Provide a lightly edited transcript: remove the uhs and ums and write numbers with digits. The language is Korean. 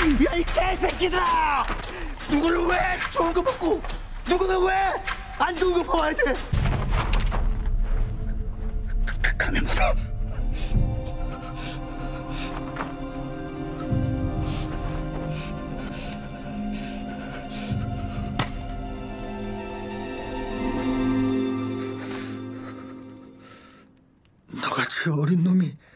야, 이 개새끼들아! 누구는 왜 좋은 거 먹고 누구는 왜 안 좋은 거 먹어야 돼? 가면 벗어. 너같이 어린 놈이